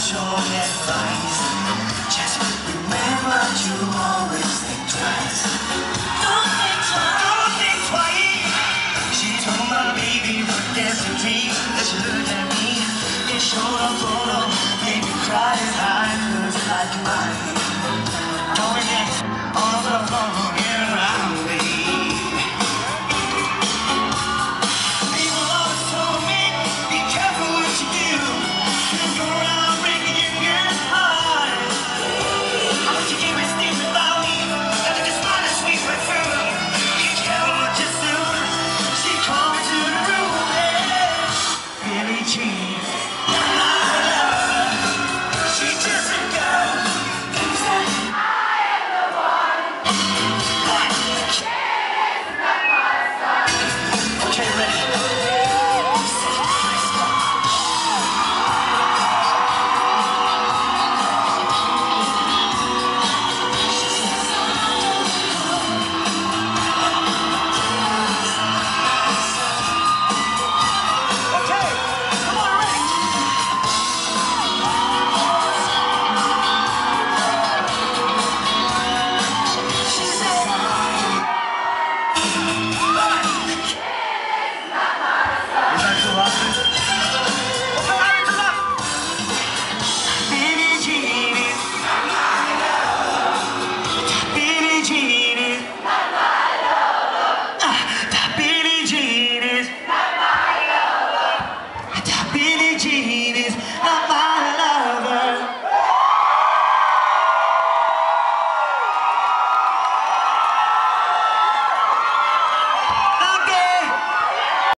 your advice. Just remember to always think twice. Don't think twice. Don't think twice. She told my baby look at the dream. That she looked at me and showed a photo, made me cry and I could like mine.